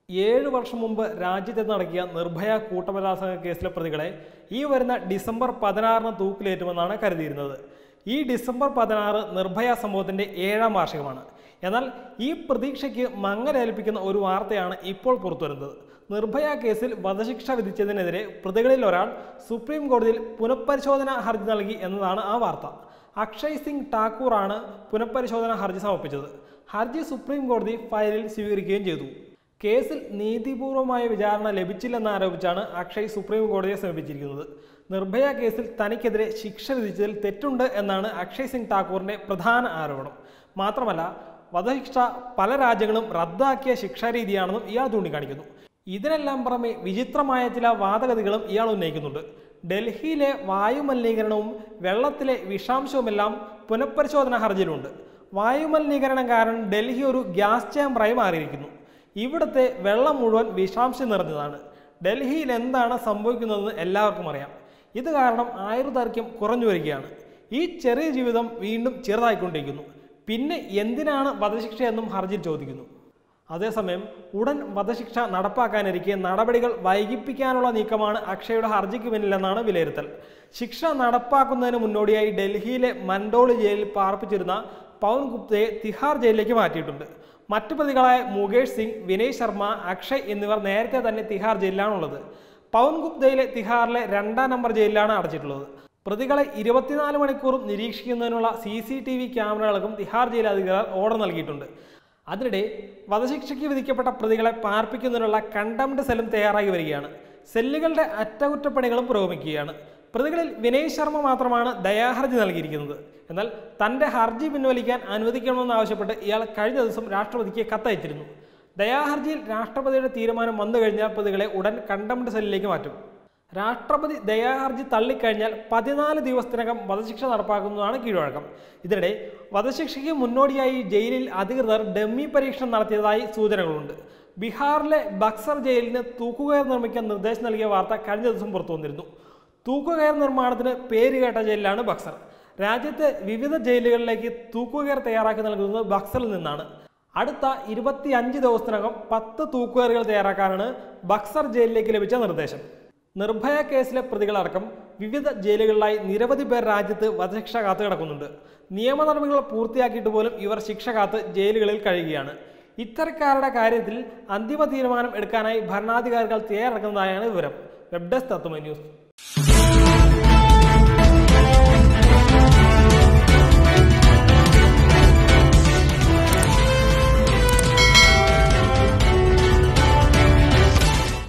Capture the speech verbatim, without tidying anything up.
ഏഴ് വർഷം മുമ്പ് രാജ്യത്ത് നടക്കിയ നിർഭയ കൂട്ടബലാത്സംഗ കേസിലെ പ്രതികളെ ഈ വരുന്ന ഡിസംബർ പതിനാറിന് തൂക്കിലേറ്റുമെന്നാണ് കരുതിയിരുന്നത്. ഈ ഡിസംബർ പതിനാറ് നിർഭയ സംഭവത്തിന്റെ ഏഴാം വാർഷികമാണ്. എന്നാൽ ഈ പ്രതീക്ഷയ്ക്ക് മങ്ങലേൽപ്പിക്കുന്ന ഒരു വാർത്തയാണ് ഇപ്പോൾ പുറത്തുവരുന്നത്. നിർഭയ കേസിൽ വധശിക്ഷ വിധിച്ചതിനെതിരെ പ്രതികളിൽ ഒരാൾ സുപ്രീം കോടതിയിൽ പുനഃപരിശോധനാ ഹർജി നൽകി എന്നതാണ് ആ വാർത്ത. അക്ഷയ് സിംഗ് ഠാക്കൂറാണ് പുനഃപരിശോധനാ ഹർജി സമർപ്പിച്ചത്. ഹർജി സുപ്രീം കോടതി ഫയലിൽ സ്വീകരിക്കുകയും ചെയ്തു. കേസിൽ നീതിപൂർവമായ വിചാരണ ലഭിച്ചില്ലെന്നാരോപിച്ചാണ് അക്ഷയ് സുപ്രീം കോടതിയെ സമീപിച്ചിരിക്കുന്നത്. നിർഭയ കേസിൽ തനിക്കെതിരെ ശിക്ഷ വിധിച്ചതിൽ തെറ്റുണ്ട് എന്നാണ് അക്ഷയ് സിംഗ് ഠാക്കൂറിന്റെ പ്രധാന ആരോപണം. മാത്രമല്ല, വധശിക്ഷ പല രാജ്യങ്ങളും റദ്ദാക്കിയ ശിക്ഷാരീതിയാണെന്നും ഇയാൾ ചൂണ്ടിക്കാണിക്കുന്നു. ഇതിനെല്ലാം പുറമെ വിചിത്രമായ ചില വാദഗതികളും ഇയാൾ ഉന്നയിക്കുന്നുണ്ട്. ഡൽഹിയിലെ വായുമലിനീകരണവും വെള്ളത്തിലെ വിഷാംശവുമെല്ലാം പുനഃപരിശോധനാ ഹർജിയിലുണ്ട്. വായുമലിനീകരണം കാരണം ഡൽഹി ഒരു ഗ്യാസ് ചേമ്പറായി മാറിയിരിക്കുന്നു. ഇവിടുത്തെ വെള്ളം മുഴുവൻ വിഷാംശം നിറഞ്ഞതാണ്. ഡൽഹിയിൽ എന്താണ് സംഭവിക്കുന്നതെന്ന് എല്ലാവർക്കും അറിയാം. ഇത് കാരണം ആയുർദൈർഘ്യം കുറഞ്ഞു വരികയാണ്. ഈ ചെറിയ ജീവിതം വീണ്ടും ചെറുതായിക്കൊണ്ടിരിക്കുന്നു. പിന്നെ എന്തിനാണ് വധശിക്ഷയെന്നും ഹർജിയിൽ ചോദിക്കുന്നു. അതേസമയം ഉടൻ വധശിക്ഷ നടപ്പാക്കാനിരിക്കെ നടപടികൾ വൈകിപ്പിക്കാനുള്ള നീക്കമാണ് അക്ഷയുടെ ഹർജിക്ക് പിന്നിലെന്നാണ് വിലയിരുത്തൽ. ശിക്ഷ നടപ്പാക്കുന്നതിന് മുന്നോടിയായി ഡൽഹിയിലെ മൻഡോളി ജയിലിൽ പാർപ്പിച്ചിരുന്ന പവൻ ഗുപ്തയെ തിഹാർ ജയിലിലേക്ക് മാറ്റിയിട്ടുണ്ട്. മറ്റു പ്രതികളായ മുകേഷ് സിംഗ്, വിനയ് ശർമ്മ, അക്ഷയ് എന്നിവർ നേരത്തെ തന്നെ തിഹാർ ജയിലിലാണുള്ളത്. പവൻ ഗുപ്തയിലെ തിഹാറിലെ രണ്ടാം നമ്പർ ജയിലിലാണ് അടച്ചിട്ടുള്ളത്. പ്രതികളെ ഇരുപത്തിനാല് മണിക്കൂറും നിരീക്ഷിക്കുന്നതിനുള്ള സി സി ടി വി ക്യാമറകൾക്കും തിഹാർ ജയിൽ അധികൃതർ ഓർഡർ നൽകിയിട്ടുണ്ട്. അതിനിടെ വധശിക്ഷയ്ക്ക് വിധിക്കപ്പെട്ട പ്രതികളെ പാർപ്പിക്കുന്നതിനുള്ള കണ്ടംപ്റ്റ് സെല്ലും തയ്യാറായി വരികയാണ്. സെല്ലുകളുടെ അറ്റകുറ്റപ്പണികളും പുരോഗമിക്കുകയാണ്. പ്രതികളിൽ വിനയ് ശർമ്മ മാത്രമാണ് ദയാഹർജി നൽകിയിരിക്കുന്നത്. എന്നാൽ തൻ്റെ ഹർജി പിൻവലിക്കാൻ അനുവദിക്കണമെന്നാവശ്യപ്പെട്ട് ഇയാൾ കഴിഞ്ഞ ദിവസം രാഷ്ട്രപതിക്ക് കത്തയച്ചിരുന്നു. ദയാഹർജിയിൽ രാഷ്ട്രപതിയുടെ തീരുമാനം വന്നു കഴിഞ്ഞാൽ പ്രതികളെ ഉടൻ കണ്ടംപ്റ്റ് സെല്ലിലേക്ക് മാറ്റും. രാഷ്ട്രപതി ദയാഹർജി തള്ളിക്കഴിഞ്ഞാൽ പതിനാല് ദിവസത്തിനകം വധശിക്ഷ നടപ്പാക്കുന്നതാണ് കീഴ്വഴക്കം. ഇതിനിടെ വധശിക്ഷയ്ക്ക് മുന്നോടിയായി ജയിലിൽ അധികൃതർ ഡമ്മി പരീക്ഷണം നടത്തിയതായി സൂചനകളുണ്ട്. ബീഹാറിലെ ബക്സർ ജയിലിന് തൂക്കുകയർ നിർമ്മിക്കാൻ നിർദ്ദേശം നൽകിയ വാർത്ത കഴിഞ്ഞ ദിവസം പുറത്തു വന്നിരുന്നു. തൂക്കുകയർ നിർമ്മാണത്തിന് പേരുകേട്ട ജയിലിലാണ് ബക്സർ. രാജ്യത്തെ വിവിധ ജയിലുകളിലേക്ക് തൂക്കുകയർ തയ്യാറാക്കി നൽകുന്നത് ബക്സറിൽ നിന്നാണ്. അടുത്ത ഇരുപത്തി അഞ്ച് ദിവസത്തിനകം പത്ത് തൂക്കുകയറുകൾ തയ്യാറാക്കാനാണ് ബക്സർ ജയിലിലേക്ക് ലഭിച്ച നിർദ്ദേശം. നിർഭയ കേസിലെ പ്രതികളടക്കം വിവിധ ജയിലുകളിലായി നിരവധി പേർ രാജ്യത്ത് വധശിക്ഷ കാത്തു കിടക്കുന്നുണ്ട്. നിയമ നടപടികൾ പൂർത്തിയാക്കിയിട്ട് പോലും ഇവർ ശിക്ഷ കാത്ത് ജയിലുകളിൽ കഴിയുകയാണ്. ഇത്തരക്കാരുടെ കാര്യത്തിൽ അന്തിമ തീരുമാനം എടുക്കാനായി ഭരണാധികാരികൾ തയ്യാറെടുക്കുന്നതായാണ് വിവരം. Web desk Tatwamayi news.